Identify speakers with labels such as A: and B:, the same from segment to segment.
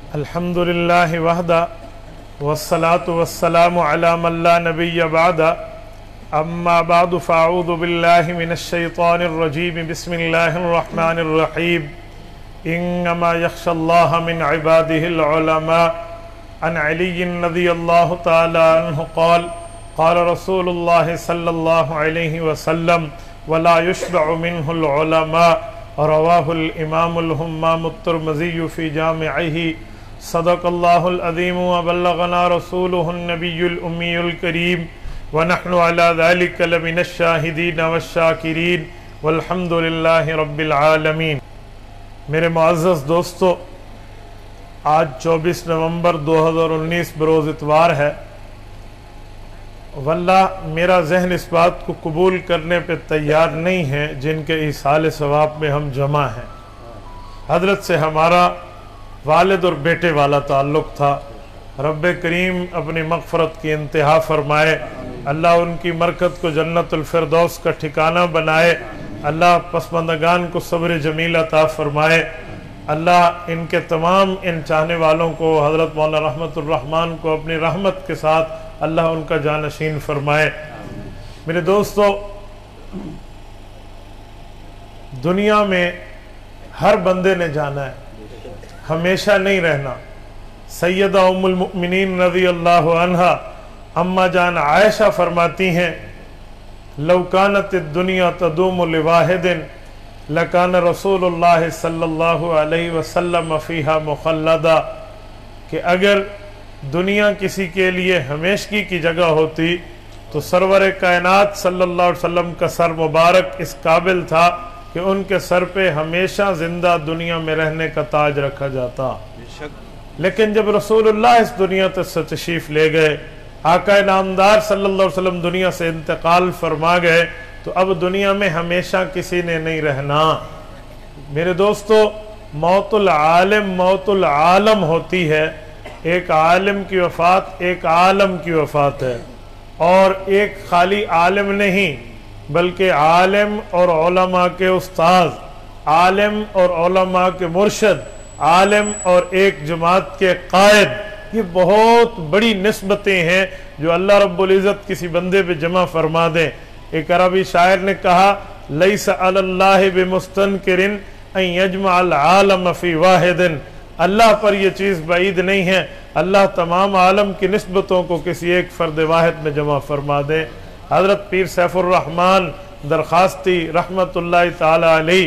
A: الحمد للہ وحدہ والصلاة والسلام علی من لا نبی بعدہ اما بعد فاعوذ باللہ من الشیطان الرجیم بسم اللہ الرحمن الرحیم انما یخشى اللہ من عبادہ العلماء عن علی رضی اللہ تعالی عنہ قال قال رسول اللہ صلی اللہ علیہ وسلم ولا يشبع منہ العلماء رواہ الامام الہمام الترمذی فی جامعہ صدق اللہ العظیم وبلغنا رسولہ النبی الأمی الکریم ونحن على ذلك لمن الشاہدین والشاکرین والحمد للہ رب العالمین۔ میرے معزز دوستو، آج 24 نومبر 2019 بروز اتوار ہے۔ واللہ میرا ذہن اس بات کو قبول کرنے پہ تیار نہیں ہے جن کے ایصال ثواب میں ہم جمع ہیں۔ حضرت سے ہمارا والد اور بیٹے والا تعلق تھا۔ رب کریم اپنی مغفرت کی انتہا فرمائے، اللہ ان کی مرکت کو جنت الفردوس کا ٹھکانہ بنائے، اللہ پسماندگان کو صبر جمیل عطا فرمائے، اللہ ان کے تمام ان چاہنے والوں کو، حضرت مولانا رحمت الرحمن کو اپنی رحمت کے ساتھ اللہ ان کا جانشین فرمائے۔ میرے دوستو، دنیا میں ہر بندے نے جانا ہے، ہمیشہ نہیں رہنا۔ سیدہ ام المؤمنین رضی اللہ عنہ اما جان عائشہ فرماتی ہیں لو کانت الدنیا تدوم لواحد لکان رسول اللہ صلی اللہ علیہ وسلم فیہا مخلدا، کہ اگر دنیا کسی کے لیے ہمیشگی کی جگہ ہوتی تو سرور کائنات صلی اللہ علیہ وسلم کا سر مبارک اس قابل تھا کہ ان کے سر پہ ہمیشہ زندہ دنیا میں رہنے کا تاج رکھا جاتا۔ لیکن جب رسول اللہ اس دنیا سے تشریف لے گئے، آقا نامدار صلی اللہ علیہ وسلم دنیا سے انتقال فرما گئے، تو اب دنیا میں ہمیشہ کسی نے نہیں رہنا۔ میرے دوستو، موت العالم موت العالم ہوتی ہے۔ ایک عالم کی وفات ایک عالم کی وفات ہے، اور ایک خالی عالم نہیں بلکہ عالم اور علماء کے استاذ، عالم اور علماء کے مرشد، عالم اور ایک جماعت کے قائد، یہ بہت بڑی نسبتیں ہیں جو اللہ رب العزت کسی بندے پہ جمع فرما دیں۔ ایک عربی شاعر نے کہا لیس علی اللہ بمستنکر ان یجمع العالم فی واحد، اللہ پر یہ چیز بعید نہیں ہے اللہ تمام عالم کی نسبتوں کو کسی ایک فرد واحد میں جمع فرما دے۔ حضرت پیر سیف الرحمن درخواستی رحمت اللہ تعالی علیہ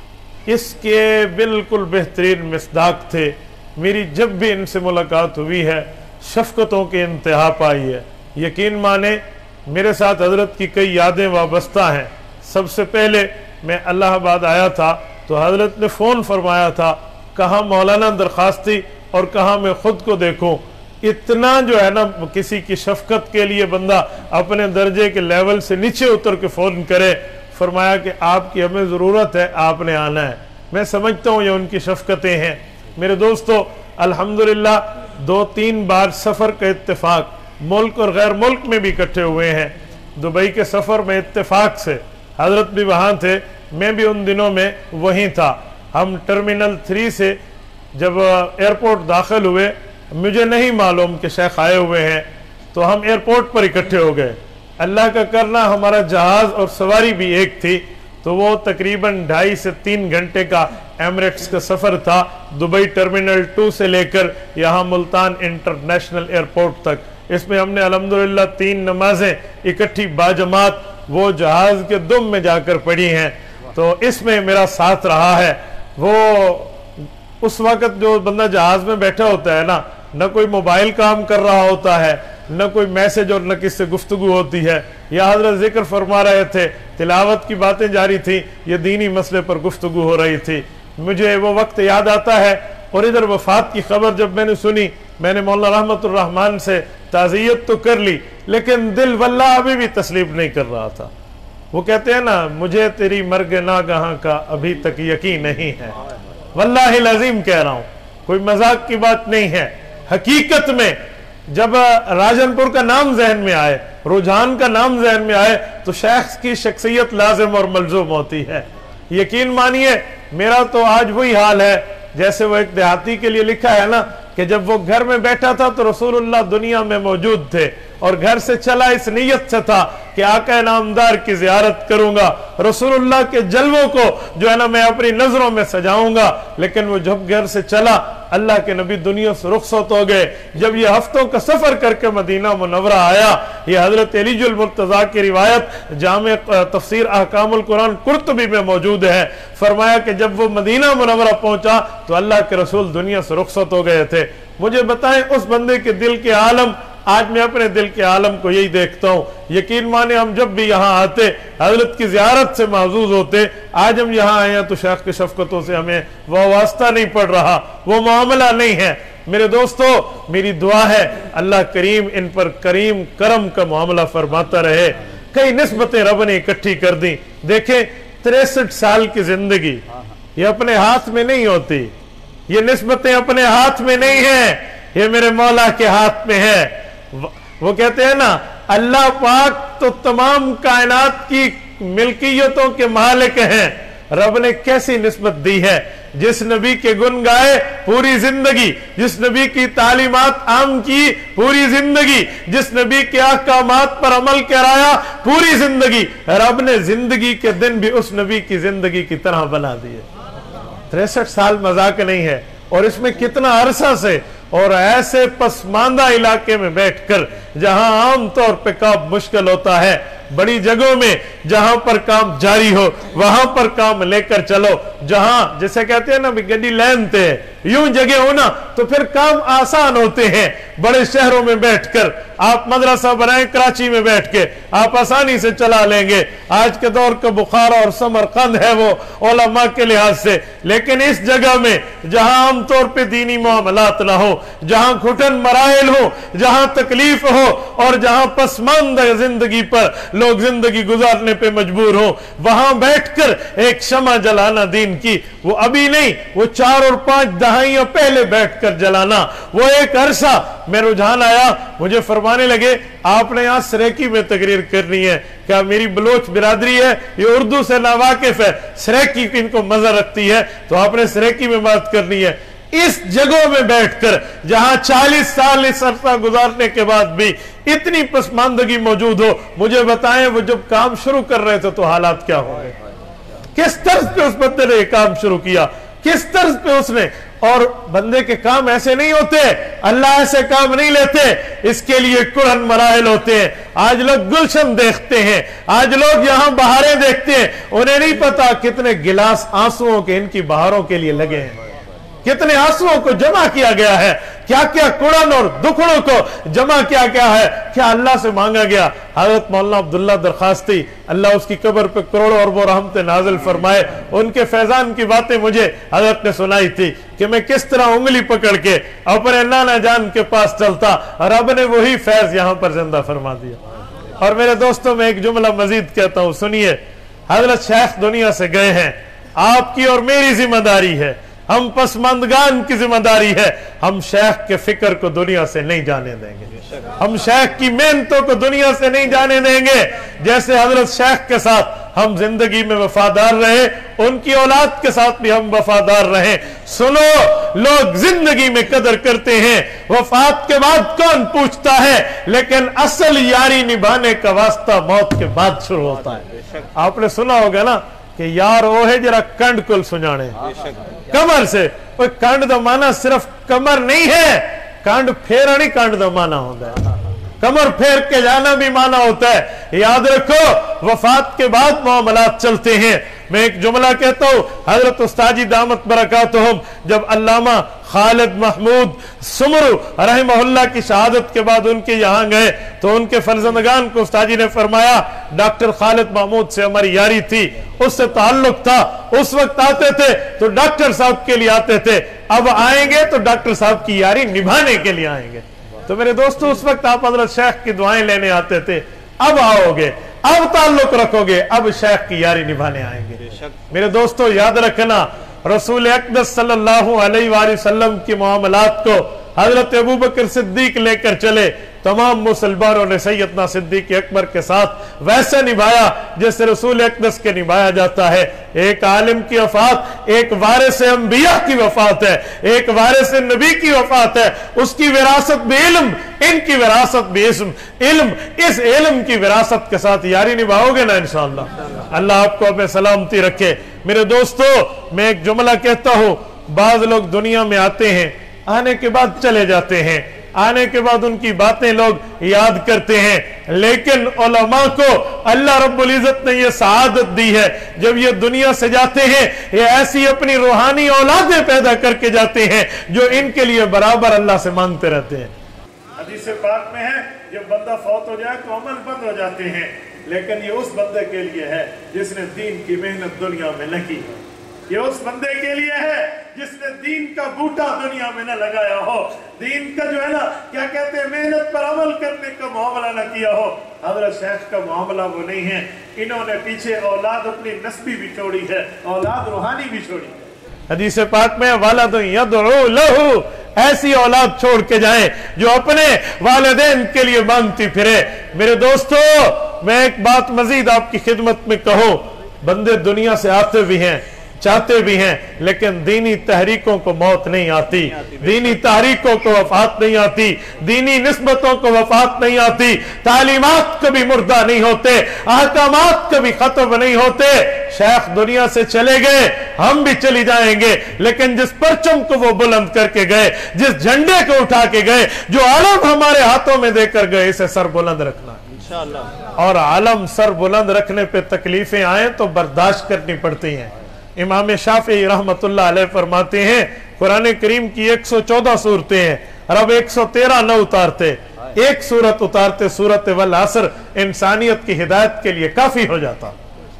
A: اس کے بالکل بہترین مصداق تھے۔ میری جب بھی ان سے ملاقات ہوئی ہے شفقتوں کی انتہا پائی ہے۔ یقین مانے میرے ساتھ حضرت کی کئی یادیں وابستہ ہیں۔ سب سے پہلے میں الہ آباد آیا تھا تو حضرت نے فون فرمایا تھا، کہاں مولانا درخواستی اور کہاں میں خود کو دیکھوں۔ اتنا جو ہے نا کسی کی شفقت کے لیے بندہ اپنے درجے کے لیول سے نیچے اتر کے فون کرے۔ فرمایا کہ آپ کی ہمیں ضرورت ہے، آپ نے آنا ہے۔ میں سمجھتا ہوں یہ ان کی شفقتیں ہیں۔ میرے دوستو، الحمدللہ 2-3 بار سفر کا اتفاق، ملک اور غیر ملک میں بھی اکٹھے ہوئے ہیں۔ دبئی کے سفر میں اتفاق سے حضرت بھی وہاں تھے، میں بھی ان دنوں میں وہیں تھا۔ ہم ٹرمینل 3 سے جب ایئرپورٹ داخل ہوئے، مجھے نہیں معلوم کہ شیخ آئے ہوئے ہیں، تو ہم ایئرپورٹ پر اکٹھے ہو گئے۔ اللہ کا کرنا ہمارا جہاز اور سواری بھی ایک تھی، تو وہ تقریباً 2.5 سے 3 گھنٹے کا ایمریٹس کا سفر تھا، دبئی ٹرمینل 2 سے لے کر یہاں ملتان انٹرنیشنل ایئرپورٹ تک۔ اس میں ہم نے الحمدللہ 3 نمازیں اکٹھی باجماعت وہ جہاز کے دم میں جا کر پڑھی ہیں۔ تو اس میں میرا ساتھ رہا ہے۔ وہ اس وقت جو بندہ جہاز میں بیٹھا ہوتا ہے نا، نہ کوئی موبائل کام کر رہا ہوتا ہے، نہ کوئی میسج اور نہ کس سے گفتگو ہوتی ہے۔ یا حضرت ذکر فرما رہے تھے، تلاوت کی باتیں جاری تھی، یہ دینی مسئلے پر گفتگو ہو رہی تھی۔ مجھے وہ وقت یاد آتا ہے، اور ادھر وفات کی خبر جب میں نے سنی، میں نے مولانا رحمت الرحمن سے تعزیت تو کر لی، لیکن دل واللہ ابھی بھی تسلیم نہیں کر رہا تھا۔ وہ کہتے ہیں نا، مجھے تیری مرگ ناگہاں کا ابھی تک یقین نہیں ہے۔ واللہ العظیم کہہ رہا ہوں، کوئی مذاق کی بات نہیں ہے۔ حقیقت میں جب راجن پور کا نام ذہن میں آئے، رجحان کا نام ذہن میں آئے، تو شیخ کی شخصیت لازم اور ملزوم ہوتی ہے۔ یقین مانیے میرا تو آج وہی حال ہے जैसे वो एक देहाती के लिए लिखा है ना कि जब वो घर में बैठा था तो रसूलुल्लाह दुनिया में मौजूद थे और घर से चला इस नीयत से था कि आका नामदार की जियारत करूंगा, रसूलुल्लाह के जलवों को जो है ना मैं अपनी नजरों में सजाऊंगा। लेकिन वो जब घर से चला अल्लाह के नबी दुनिया से रुखसत हो गए। जब ये हफ्तों का सफर करके मदीना मुनव्वरा आया, ये हजरत अलीजुल मुर्तजा की रिवायत जामे तफसीर अहकामुल कुरान कुर्तुबी में मौजूद है। फरमाया कि जब वो मदीना मुनव्वरा पहुंचा तो अल्लाह के रसूल दुनिया से रुखसत हो गए थे। मुझे बताएं उस बंदे के दिल के आलम, आज मैं अपने दिल के आलम को यही देखता हूँ। यकीन माने हम जब भी यहाँ आते हजरत की ज़ियारत से महजूज होते। आज हम यहाँ आए हैं तो शेख की शफ़क़तों से हमें वो वास्ता नहीं पड़ रहा, वो मामला नहीं है। मेरे दोस्तों मेरी दुआ है अल्लाह करीम इन पर करीम करम का मामला फरमाता रहे। कई निस्बतें रब ने इकट्ठी कर दी। देखें 63 साल की जिंदगी ये अपने हाथ में नहीं होती, ये निस्बतें अपने हाथ में नहीं है, ये मेरे मौला के हाथ में है। वो कहते हैं ना अल्लाह पाक तो तमाम कायनात की मिल्कियतों के मालिक हैं। रब ने कैसी निस्बत दी है, जिस नबी के गुण गाए पूरी जिंदगी, जिस नबी की तालीमात आम की पूरी जिंदगी, जिस नबी के अहकामात पर अमल कराया पूरी जिंदगी, रब ने जिंदगी के दिन भी उस नबी की जिंदगी की तरह बना दिए। 63 साल मजाक नहीं है। और इसमें कितना अरसा से और ऐसे पसमानदा इलाके में बैठकर जहां आम तौर पे काम मुश्किल होता है, बड़ी जगहों में जहां पर काम जारी हो वहां पर काम लेकर चलो। जहां जैसे कहते हैं ना भी गड्डी लेनते यूं जगह हो ना तो फिर काम आसान होते हैं। बड़े शहरों में बैठकर आप मदरसा बनाए, कराची में बैठ के आप आसानी से चला लेंगे। आज के दौर का बुखारा और समरकंद है वो उलमा के लिहाज से। लेकिन इस जगह में जहां आमतौर पे दीनी मामलात ना हो, जहां घुटन मराइल हो, जहां तकलीफ हो और जहां पसमानदा जिंदगी पर लोग जिंदगी गुजारने पे मजबूर हो, वहां बैठकर एक शमा जलाना दीन की, वो अभी नहीं, वो 4 और 5 दहाइयों पहले बैठकर जलाना, वो एक अरसा में रुझान आया। मुझे फरमाने लगे आपने यहां सरेकी में तकरीर करनी है क्या? मेरी बलोच बिरादरी है, ये उर्दू से नावाकिफ है, सरेकी इनको मजा रखती है तो आपने सरेकी में बात करनी है। इस जगहों में बैठकर जहां 40 साल इस अरसा गुजारने के बाद भी इतनी पसमानदगी मौजूद हो, मुझे बताएं वो जब काम शुरू कर रहे थे तो हालात क्या हो गए? किस तर्ज पे उस बंदे ने काम शुरू किया, किस तर्ज पे उसने। और बंदे के काम ऐसे नहीं होते, अल्लाह ऐसे काम नहीं लेते, इसके लिए कुरान मराहिल होते हैं। आज लोग गुलशन देखते हैं, आज लोग यहाँ बहारें देखते हैं, उन्हें नहीं पता कितने गिलास आंसुओं के इनकी बहारों के लिए लगे हैं, कितने आंसुओं को जमा किया गया है, क्या क्या कुरान और दुखड़ों को जमा किया गया है, क्या अल्लाह से मांगा गया। हजरत मौलाना अब्दुल्ला दरखास्ती अल्लाह उसकी कब्र पे करोड़ों और वो रहमतें नाजिल फरमाए, उनके फैजान की बातें मुझे हजरत ने सुनाई थी कि मैं किस तरह उंगली पकड़ के अपने नाना जान के पास चलता, रब ने वही फैज यहां पर जिंदा फरमा दिया। और मेरे दोस्तों में एक जुमला मजीद कहता हूं, सुनिए। हजरत शेख दुनिया से गए हैं, आपकी और मेरी जिम्मेदारी है, हम पसमानदगान की जिम्मेदारी है, हम शेख के फिक्र को दुनिया से नहीं जाने देंगे, हम शेख की मेहनतों को दुनिया से नहीं जाने देंगे। जैसे हजरत शेख के साथ हम जिंदगी में वफादार रहे, उनकी औलाद के साथ भी हम वफादार रहे। सुनो, लोग जिंदगी में कदर करते हैं, वफात के बाद कौन पूछता है, लेकिन असल यारी निभाने का वास्ता मौत के बाद शुरू होता है। आपने सुना होगा ना कि यार वो है जरा कंड कुल सुझाने कमर से। कंड दा माना सिर्फ कमर नहीं है, कंड फेरा नहीं, कंड दा माना होता है कमर फेर के जाना भी माना होता है। याद रखो वफात के बाद मामलात चलते हैं। मैं एक जुमला कहता हूं, हजरत उस्ताजी दामत बरकातुहुम जब अल्लामा खालिद महमूद सुमरू रहमहुल्लाह की शहादत के बाद उनके यहाँ गए तो उनके फर्जंदगान को उस्ताजी ने फरमाया डॉक्टर खालिद महमूद से हमारी यारी थी, उससे ताल्लुक था, उस वक्त आते थे तो डॉक्टर साहब के लिए आते थे, अब आएंगे तो डॉक्टर साहब की यारी निभाने के लिए आएंगे। तो मेरे दोस्तों उस वक्त आप हजरत शेख की दुआएं लेने आते थे, अब आओगे, अब ताल्लुक रखोगे, अब शेख की यारी निभाने आएंगे। मेरे दोस्तों याद रखना, रसूल अक़दस सल्लल्लाहु अलैहि वसल्लम की मामलात को हजरत अबू बकर सिद्दीक लेकर चले, तमाम मुसलमानों ने सैयदना सिद्दीक़ अकबर के साथ वैसे निभाया जैसे रसूल अक़दस के निभाया जाता है। एक आलिम की वफात एक वारिस अंबिया की वफात है, एक वारिस नबी की वफात है। उसकी विरासत भी इल्म, इनकी विरासत भी इल्म। इस इल्म की विरासत के साथ यारी निभाओगे ना इंशाअल्लाह। अल्लाह आपको अपने सलामती रखे। मेरे दोस्तों, मैं एक जुमला कहता हूँ, बाज़ लोग दुनिया में आते हैं, आने के बाद चले जाते हैं, आने के बाद उनकी बातें लोग याद करते हैं, लेकिन उलमा को अल्लाह रब्बुल इज़्ज़त ने ये सआदत दी है, जब ये दुनिया से जाते हैं ये ऐसी अपनी रूहानी औलादें पैदा करके जाते हैं जो इनके लिए बराबर अल्लाह से मांगते रहते हैं। हदीस पाक में है, जब बंदा फौत हो जाए तो अमल बंद हो जाते हैं, लेकिन ये उस बंदे के लिए है जिसने दीन की मेहनत दुनिया में न की। ये उस बंदे के लिए है जिसने दीन का बूटा दुनिया में न लगाया हो, दीन का जो है ना क्या कहते हैं मेहनत पर अमल करने का मामला न किया हो। हज़रत शेख का मामला वो नहीं है। इन्होंने पीछे औलाद अपनी नस्बी भी छोड़ी है, औलाद रूहानी भी छोड़ी है। हदीस पाक में वालिदुन यदउ लहू, ऐसी औलाद छोड़ के जाएं जो अपने वालिदैन के लिए मांगती फिरे। मेरे दोस्तों, मैं एक बात मजीद आपकी खिदमत में कहूं, बंदे दुनिया से आते भी हैं, चाहते भी हैं, लेकिन दीनी तहरीकों को मौत नहीं आती, दीनी तहरीकों को वफात नहीं आती, दीनी निस्बतों को वफात नहीं आती, तालीमात कभी मुर्दा नहीं होते, अहकामात कभी खत्म नहीं होते। शेख दुनिया से चले गए, हम भी चली जाएंगे, लेकिन जिस परचम को वो बुलंद करके गए, जिस झंडे को उठा के गए, जो आलम हमारे हाथों में देकर गए, इसे सर बुलंद रखना इंशाअल्लाह। और आलम सर बुलंद रखने पे तकलीफें आए तो बर्दाश्त करनी पड़ती हैं। इमाम शाफी रहमतुल्लाह अलैह फरमाते हैं, कुरान करीम की 114 सूरतें हैं, रब 113 न उतारते, एक सूरत उतारते, सूरत वल असर, इंसानियत की हिदायत के लिए काफी हो जाता।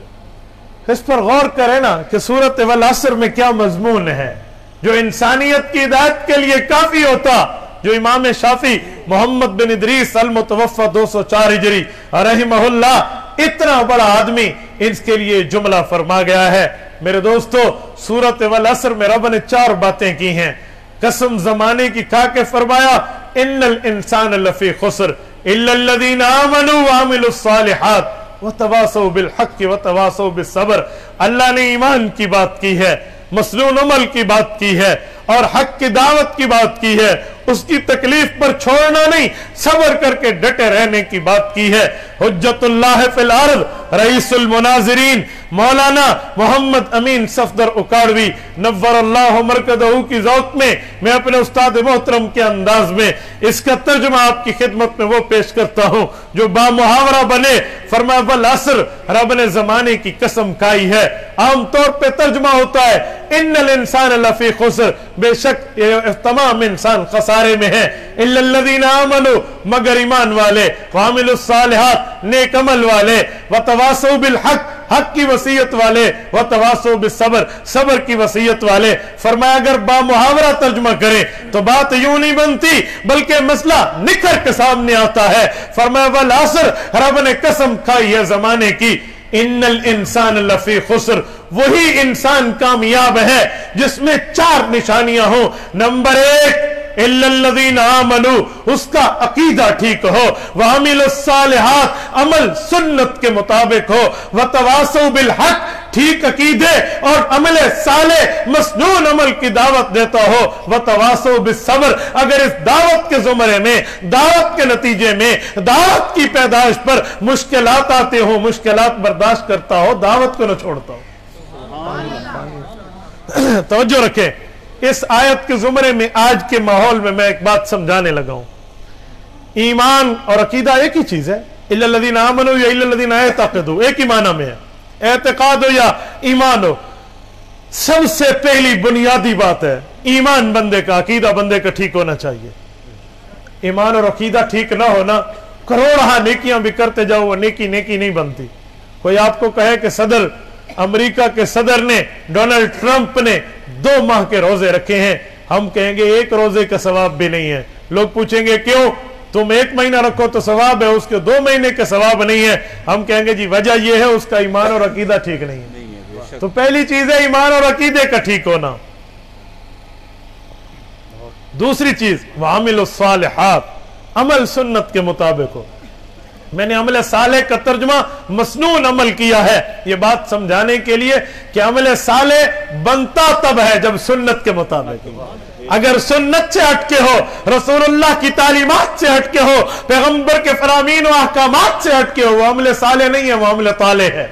A: इस पर गौर करें ना कि सूरत वल असर में क्या मजमून है जो इंसानियत की हिदायत के लिए काफी होता। जो इमाम शाफी मोहम्मद बिन इदरीस अल मुतवफ़ा 204 हिजरी रहमहुल्लाह, इतना बड़ा आदमी, इसके लिए जुमला फरमा गया है। मेरे दोस्तों, सूरत वल असर में रब ने 4 बातें की हैं। कसम जमाने की खा के फरमाया, इन्नल इंसान लफी खुस्र इल्लल्लज़ीना आमनू व अमिलुस सालिहात व तवासौ बिल हक़ व तवासौ बिस सब्र। अल्लाह ने ईमान की बात की है, मसनून अमल की बात की है और हक की दावत की बात की है, उसकी तकलीफ पर छोड़ना नहीं, सब्र करके डटे रहने की बात की है। हुज्जतुल्लाह फिल अर्द रईसुल मुनाज़िरीन मौलाना मोहम्मद अमीन सफदर उकाड़वी नव्वरल्लाहु मरकदहू की ज़ौक़ में मैं अपने उस्ताद मोहतरम के अंदाज में इसका तर्जुमा आपकी खिदमत में वो पेश करता हूँ जो बामुहावरा बने। फरमाया वल असर, रब ने जमाने की कसम खाई है। आमतौर पे तर्जुमा होता है इन्नल इंसान लफी खुस्र, बेशक तमाम इंसान खसारे में है, इल्लल्लज़ीना आमनू, मगर ईमान वाले, व अमिलुस सालिहात, नेक अमल वाले, व तवासौ बिल हक़, हक की वसीयत वाले, व तवासौ बिस सब्र, सब्र की वसीयत वाले। फरमाया अगर बामुहावरा तर्जुमा करें तो बात यूं नहीं बनती, बल्कि मसला निखर के सामने आता है। फरमाया वल असर, रब ने कसम खाई है जमाने की, इन्नल इंसान लफी खुस्र, वही इंसान कामयाब है जिसमें 4 निशानियां हो। नंबर 1, इल्लल्लज़ीना आमनू, उसका अकीदा ठीक हो, व अमिलुस सालिहात, अमल सुन्नत के मुताबिक हो, व तवासौ बिल हक़, ठीक अकीदे और अमले साले मसनून अमल की दावत देता हो, व तवासौ बिस सब्र, अगर इस दावत के जुमरे में, दावत के नतीजे में, दावत की पैदाइश पर मुश्किलात आते हो, मुश्किलात बर्दाश्त करता हो, दावत को न छोड़ता हो। तवज्जो रखें, इस आयत के जुमरे में आज के माहौल में मैं एक बात समझाने लगा हूं। ईमान और अकीदा एक ही चीज है, इल्लल्लज़ीना आमनू या इल्लल्लज़ीना यअतक़िदू, एक ही माना में है, एतक़ाद हो या ईमान हो। सबसे पहली बुनियादी बात है ईमान बंदे का, अकीदा बंदे का ठीक होना चाहिए। ईमान और अकीदा ठीक ना होना, करोड़ नेकियां भी करते जाओ, वो नेकी नेकी नहीं बनती। कोई आपको कहे कि सदर, अमेरिका के सदर ने, डोनाल्ड ट्रंप ने 2 माह के रोजे रखे हैं, हम कहेंगे 1 रोजे का सवाब भी नहीं है। लोग पूछेंगे क्यों, तुम 1 महीना रखो तो सवाब है, उसके 2 महीने का सवाब नहीं है। हम कहेंगे जी वजह यह है उसका ईमान और अकीदा ठीक नहीं है। तो पहली चीज है ईमान और अकीदे का ठीक होना। दूसरी चीज वामिलुस सालिहात, अमल सुन्नत के मुताबिक हो। मैंने अमल साले का तर्जुमा मसनून अमल किया है, ये बात समझाने के लिए कि अमल साले बनता तब है जब सुन्नत के मुताबिक हो। अगर सुन्नत से हटके हो, रसूलुल्लाह की तालीमात से हटके हो, पैगंबर के फरामीन व अहकामात से हटके हो, वो अमल साले नहीं है, वो अमल ताले है,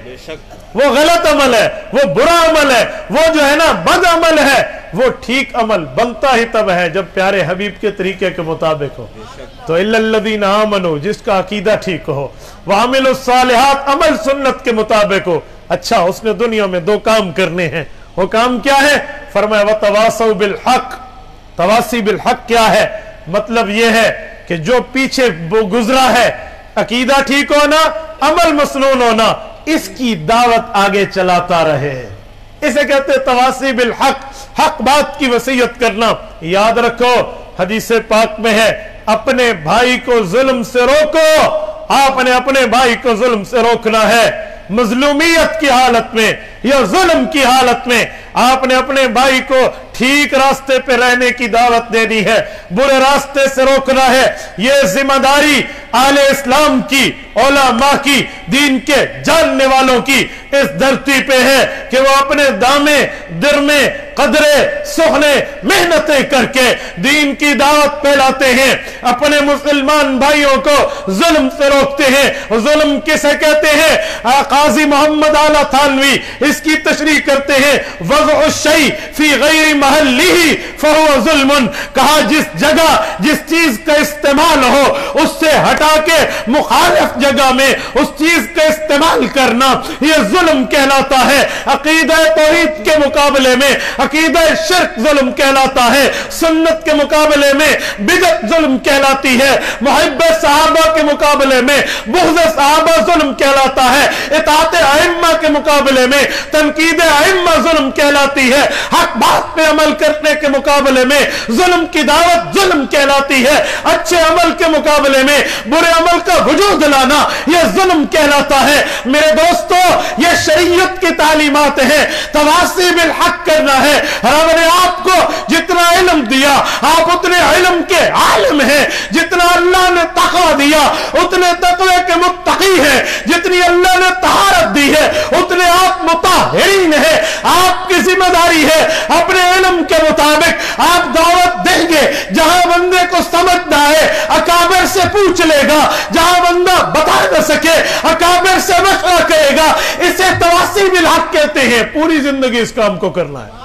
A: वो गलत अमल है, वो बुरा अमल है, वो जो है ना बद अमल है। वो ठीक अमल बनता ही तब है जब प्यारे हबीब के तरीके के मुताबिक हो। तो इल्लल्लज़ीना आमनू, जिसका अकीदा ठीक हो, व अमिलुस सालिहात, अमल सुन्नत के मुताबिक हो। अच्छा, उसने दुनिया में दो काम करने हैं, वो काम क्या है? फरमाया व तवासौ बिल हक। तवासी बिल हक क्या है? मतलब ये है कि जो पीछे गुजरा है, अकीदा ठीक होना, अमल मसनून होना, इसकी दावत आगे चलाता रहे, इसे कहते हैं तवासी बिल हक। हक बात की वसीयत करना। याद रखो, हदीस पाक में है, अपने भाई को जुल्म से रोको। आपने अपने भाई को जुल्म से रोकना है। मजलूमियत की हालत में या जुल्म की हालत में आपने अपने भाई को ठीक रास्ते पे रहने की दावत देनी है, बुरे रास्ते से रोकना है। ये जिम्मेदारी आले इस्लाम की, उलमा की, दीन के जानने वालों की इस धरती पे है कि वो अपने दामे दिरमे कदरे सुहने मेहनतें करके दीन की दावत फैलाते हैं, अपने मुसलमान भाइयों को जुल्म से रोकते हैं। जुल्म किसे कहते हैं? काजी मोहम्मद आला थानवी इसकी तशरीह करते हैं, वज़उ शै फी गैरि महल्लिही फहुव जुल्मुन। कहा जिस जगह जिस चीज का इस्तेमाल हो उससे हटा के मुखालिफ जगह में उस चीज का इस्तेमाल करना, यह जुल्म कहलाता है। अकीदा तौहीद के मुकाबले में अकीदा शिर्क जुल्म कहलाता है, सुन्नत के मुकाबले में बिदअत जुल्म कहलाती है, मुहब्बत सहाबा के मुकाबले में बुग़्ज़ सहाबा जुल्म कहलाता है, इताअत अइम्मा के मुकाबले में तनकीद अइम्मा जुल्म कहलाती है, हक बात पे अमल करने के मुकाबले में जुल्म की दावत जुल्म कहलाती है, अच्छे अमल के मुकाबले में बुरे अमल का वजूद लाना यह जुल्म कहलाता है। मेरे दोस्तों, यह शरीयत की तालीमात है, तवासी बिल हक करना है। रब ने आपको जितना इल्म दिया आप उतने इल्म के आलिम हैं, जितना अल्लाह ने तक़वा दिया उतने तक़वे के मुत्तक़ी हैं, जितनी अल्लाह ने तहारत दी है उतने आप मुताहिरीन हैं। आपकी जिम्मेदारी है अपने इल्म के मुताबिक आप दावत देंगे। जहां बंदे को समझना है अकाबिर से पूछ लेगा, जहां बंदा बता न सके अकाबिर से मशवरा करेगा। इसे तवासी बिल हक कहते हैं। पूरी जिंदगी इस काम को करना है।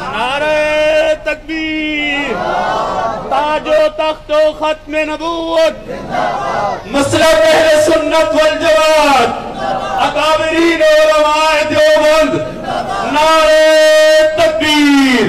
B: नारे तकबीर, ताजो तख्तो खत्म नबूवत, मसलक अहले सुन्नत वल जमात, अकाबिरीन उलमाए देवबंद, नारे तकबीर।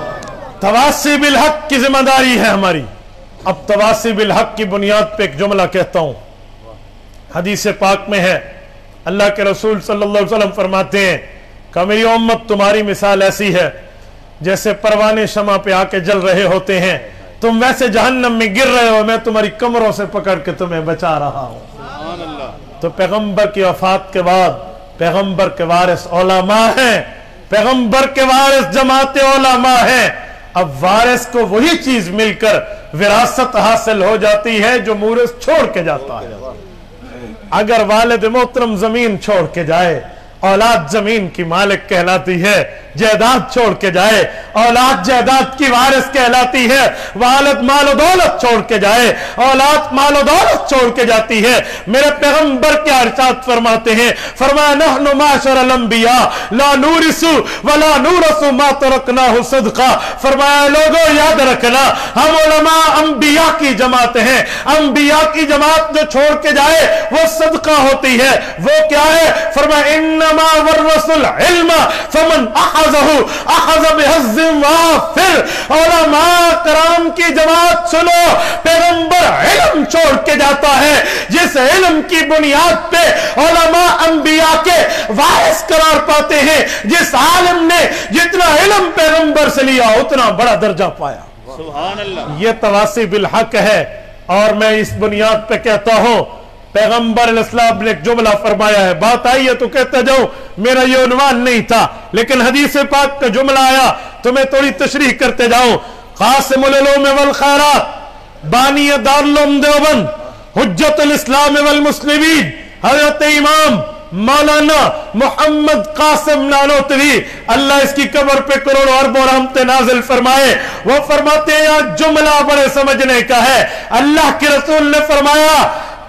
A: तवासी बिल हक की जिम्मेदारी है हमारी। अब तवासी बिल हक की बुनियाद पे एक जुमला कहता हूं। हदीस पाक में है, अल्लाह के रसूल सल्लल्लाहु अलैहि वसल्लम फरमाते हैं कि मेरी उम्मत तुम्हारी मिसाल ऐसी है जैसे परवाने शमा पे आके जल रहे होते हैं, तुम वैसे जहन्नम में गिर रहे हो, मैं तुम्हारी कमरों से पकड़ के तुम्हें बचा रहा हूं। तो पैगंबर की वफात के बाद पैगंबर के वारिस उलमा हैं, पैगंबर के वारिस जमात उलमा हैं। अब वारिस को वही चीज मिलकर विरासत हासिल हो जाती है जो मूरिस छोड़ के जाता है। अगर वालिद मोहतरम जमीन छोड़ के जाए, औलाद जमीन की मालिक कहलाती है। जायदाद छोड़ के जाए, औलाद जायदाद की वारिस कहलाती है। वालिद माल दौलत छोड़ के जाए, औलाद माल दौलत छोड़ के जाती है। मेरे पैगंबर क्या इरशाद फरमाते हैं, फरमाया नहनु माशरल अंबिया ला नूरिसु वला नूरसु मा तरकनाहु सदका। फरमाया लोगों याद रखना, हम उलमा अंबिया की जमात हैं। अंबिया की जमात जो छोड़ के जाए वो सदका होती है। वो क्या है? फरमाया इन्नमा वरसुल इल्म फमन उलमा कराम की जमात सुनो, पैगंबर इल्म छोड़ के जाता है जिस इल्म की बुनियाद पे उलमा अंबिया के वारिस करार पाते हैं। जिस आलिम ने जितना इल्म पैगंबर से लिया उतना बड़ा दर्जा पाया। सुभान अल्लाह। ये तवासी बिल हक है। और मैं इस बुनियाद पे कहता हूं, पैगंबर अलैहिस्सलाम ने एक जुमला फरमाया है, बात आई है तो कहता जाऊं, मेरा ये उन्वान नहीं था लेकिन हदीस पाक का जुमला आया तो मैं थोड़ी तशरीह करते जाऊं। क़ासिमुल उलूम वल खैरात, बानी दारुल उलूम देवबंद, हुज्जतुल इस्लाम वल मुस्लिमीन, हजरत इमाम मौलाना मोहम्मद कासिम नानोतवी, अल्लाह इसकी कब्र पे करोड़ों अरबों रहमतें नाज़िल फरमाए। वो फरमाते हैं यह जुमला बड़े समझने का है। अल्लाह के रसूल ने फरमाया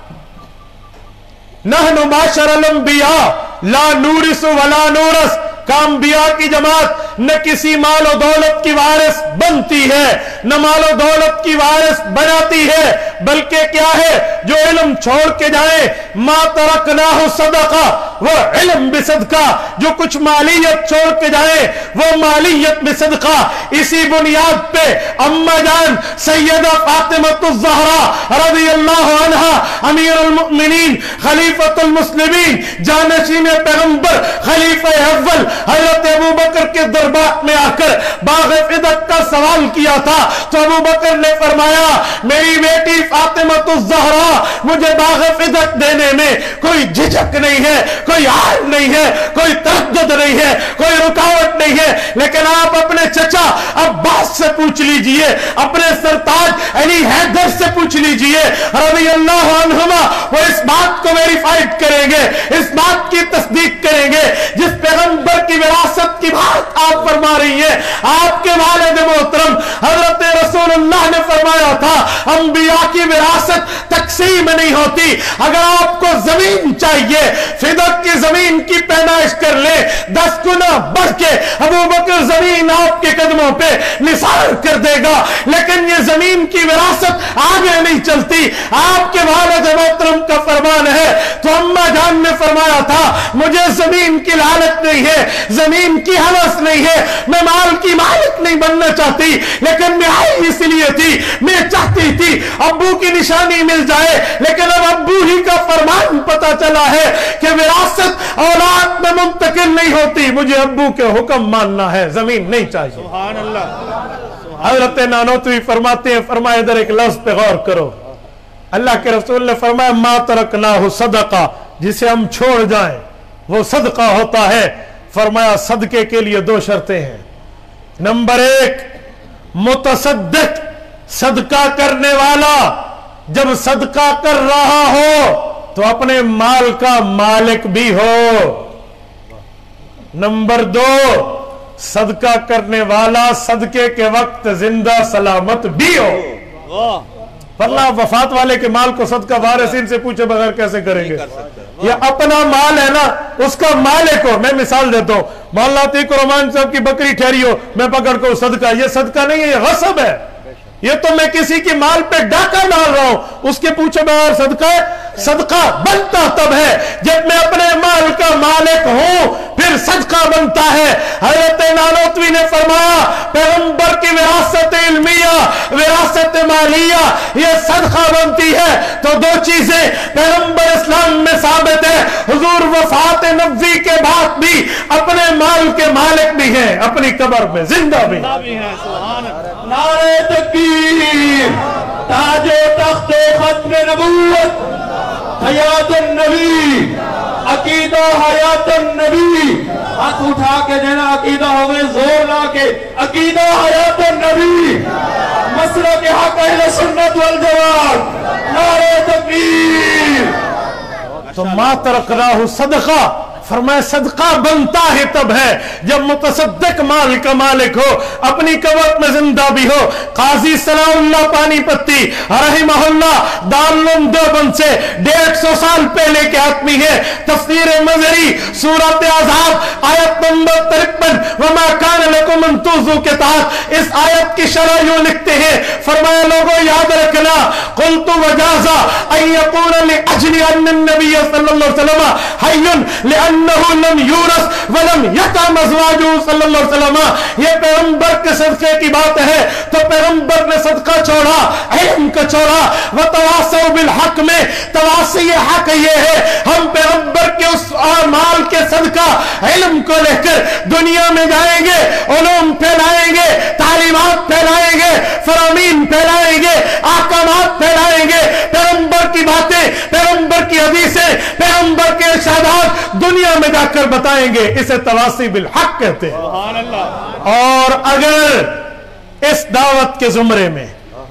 A: नहनु माशरल अंबिया ला नूरिसु वला नूरस, काम्बिया की जमात न किसी मालो दौलत की वारिस बनती है, न मालो दौलत की वारिस बनाती है, बल्कि क्या है जो इल्म छोड़ के जाए, मा तरकनाहु सदका, वो इल्म भी सदका, जो कुछ मालियत छोड़ के जाए वो मालियत भी सदका। इसी बुनियाद पे अम्मा जान सैयदा फातिमतुज़ ज़हरा रज़ियल्लाहु अन्हा अमीरुल मुमिनीन खलीफतुल मुस्लिमीन जानशीन पैगंबर खलीफा अव्वल हजरत अबू बकर के दरबार में आकर बाग़े फिदक का सवाल किया था, तो अबू बकर ने फरमाया मेरी बेटी फातिमतुज़ ज़हरा मुझे बाग़े फिदक देने में कोई झिझक नहीं है, कोई हार नहीं है, कोई तरद्दुद नहीं है, कोई रुकावट नहीं है। लेकिन आप अपने चचा अब्बास से पूछ लीजिए, अपने सरताज अली हैदर से पूछ लीजिए रज़ियल्लाहु अन्हुमा, वो इस बात को वेरीफाइड करेंगे, इस बात की तस्दीक करेंगे जिस पैगंबर की विरासत की बात आप फरमा रही है। आपके वालिद मोहतरम हजरत रसूलुल्लाह ने फरमाया था अंबिया की विरासत तकसीम नहीं होती। अगर आपको जमीन चाहिए फिदक की जमीन की पैदाइश कर ले, 10 गुना बढ़ के अबू बकर जमीन आपके कदमों पे निसार कर देगा, लेकिन ये जमीन की विरासत आगे नहीं चलती। आपके वालिद मोहतरम का फरमान है। तो अम्मा जान ने फरमाया था मुझे जमीन की लालच नहीं है, जमीन की हवस नहीं है, मैं माल की मालिक नहीं बनना चाहती, लेकिन मैं आई इसलिए थी, मैं चाहती थी अब्बू की निशानी मिल जाए। लेकिन अब अब्बू ही का फरमान पता चला है कि विरासत औलाद में मुंतकिल नहीं होती, मुझे अब्बू के हुक्म मानना है, जमीन नहीं चाहिए।
B: सुभान अल्लाह।
A: हजरत नानोतवी फरमाते हैं, फरमाए इधर एक लफ्ज पे गौर करो, अल्लाह के रसूल ने फरमाया मा तरकनाहु सदका, जिसे हम छोड़ जाएं वो सदका होता है। फरमाया सदके के लिए 2 शर्तें हैं। नंबर 1 मुतसद्दिक, सदका करने वाला जब सदका कर रहा हो तो अपने माल का मालिक भी हो। नंबर 2 सदका करने वाला सदके के वक्त जिंदा सलामत भी हो। वरना वफात वाले के माल को सदका वारिसीन से पूछे बगैर कैसे करेंगे? ये अपना माल है ना, उसका मालिक हो। मैं मिसाल देता हूं, मौलाना अतीक रहमान साहब की बकरी ठहरी हो, मैं पकड़ को सदका, ये सदका नहीं है, ये गस्ब है। ये तो मैं किसी के माल पे डाका डाल रहा हूं, उसके पूछे बगैर सदका है। सदका बनता तब है जब मैं अपने माल का मालिक हूं, फिर सदका बनता है। हजरत नानोतवी ने फरमाया पैगंबर की विरासत इल्मिया, विरासत मालिया, ये सदका बनती है। तो 2 चीजें पैगंबर इस्लाम में साबित है, हुजूर वफात नबी के बाद भी अपने माल के मालिक भी हैं, अपनी कब्र में जिंदा भी हैं।
B: नारे तकबीर, ताजे तख्ते खत्म नबूवत, हयातुन नबी, अकीदा हयातुन नबी। हाथ उठा के देना अकीदा हो गए, जोर ला के अकीदा हयातुन नबी, मसलक हक अहले सुन्नत वल जमात, नारे तकबीर।
A: तो मा तरकनाहु सदका, फरमाया सदका बनता है तब है जब मुतसद्दिक माल का मालिक हो, अपनी कब्र में जिंदा भी हो। काजी सलाउल्लाह पानीपत्ती रहमहुल्लाह दारुल उलूम देवबंद से 150 साल पहले के आदमी है। तफसीर मज़री सूरत अज़ाब आयत नंबर 53 वमा कान लकुम अन तुज़ू के तहत इस आयत की शरह यूं लिखते हैं, फरमाया लोगों याद रखना, कुल्तु वजाज़ा अन यकून लिअजली अन्न नबी सल्लल्लाहु अलैहि वसल्लम हय्युन लिअन्नहु लम यूरस वलम यतम अज़वाजुहु सल्लल्लाहु अलैहि वसल्लम। ये पैगंबर के सदके की बात है। तो पैगंबर ने सदका छोड़ा, इल्म का छोड़ा। व तवासौ बिल हक में तवासी हक ये है, हम पैगंबर के उस माल के सदका इल्म को लेकर दुनिया में जाएंगे, उलूम फैलाएंगे, तालीमात फैलाएंगे, फरामीन फैलाएंगे, अहकामात फैलाएंगे, पैगंबर की बातें, पैगंबर की हदीसें, पैगंबर के इरशादात दुनिया में जाकर बताएंगे। इसे तवासी बिल हक कहते हैं। और अगर इस दावत के जुमरे में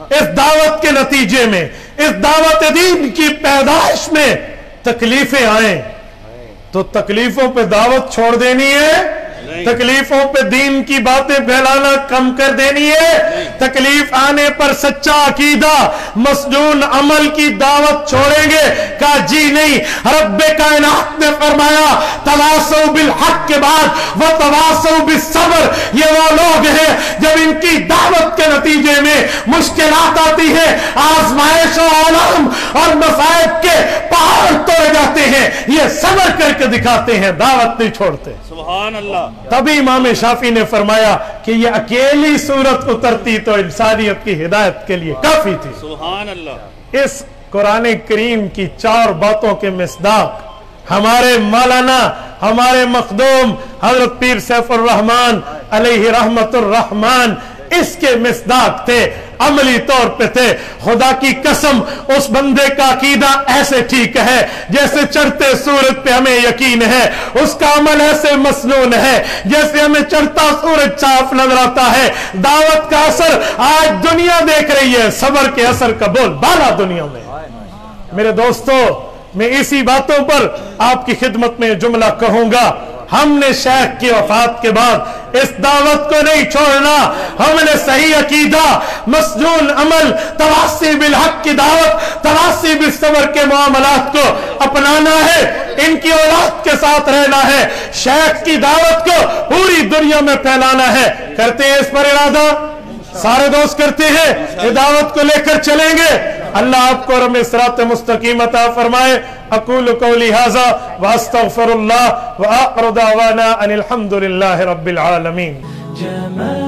A: इस दावत के नतीजे में, इस दावत दीन की पैदाइश में तकलीफें आए तो तकलीफों पे दावत छोड़ देनी है, तकलीफों पे दीन की बातें फैलाना कम कर देनी है। तकलीफ आने पर सच्चा अकीदा, मसनून अमल की दावत छोड़ेंगे? कहा जी नहीं। रब्बे कायनात ने फरमाया तवासौ बिल हक के बाद व तवासौ बिस सब्र। ये वो लोग हैं जब इनकी दावत के नतीजे में मुश्किलात आती है, आजमाइश और आलम और मसाइब के पहाड़ तोड़े जाते हैं, ये सब्र करके दिखाते हैं, दावत नहीं छोड़ते।
B: सुभान अल्लाह।
A: तभी इमाम शाफी ने फरमाया कि ये अकेली सूरत उतरती तो इंसानियत की हिदायत के लिए काफी थी।
B: सुभान अल्लाह।
A: इस कुरान करीम की 4 बातों के मिस्दाक हमारे मौलाना, हमारे मखदूम हजरत पीर सैफुर रहमान अलैहि रहमतुर रहमान इसके मिस्दाक थे, अमली तौर पे थे। खुदा की कसम उस बंदे का अकीदा ऐसे ठीक है जैसे चढ़ते सूरज पे हमें यकीन है, उसका अमल ऐसे मसनून है जैसे हमें चढ़ता सूरज साफ नजर आता है। दावत का असर आज दुनिया देख रही है, सब्र के असर का बोल बाला दुनिया में। मेरे दोस्तों, मैं इसी बातों पर आपकी खिदमत में जुमला कहूंगा। हमने शेख की वफात के बाद इस दावत को नहीं छोड़ना। हमने सही अकीदा, मसनून अमल, तवासी बिल हक की दावत, तवासी बिल सब्र के मामलात को अपनाना है, इनकी औलाद के साथ रहना है, शेख की दावत को पूरी दुनिया में फैलाना है। करते हैं इस पर इरादा? सारे दोस्त करते हैं, ये दावत को लेकर चलेंगे। अल्लाह आपको रमे सिरात मुस्तकीम अता फरमाए। अकूलु कौली हाज़ा व अस्तगफिरुल्लाह व आखिरु दावाना अनिल हम्दुलिल्लाहि रब्बिल आलमीन।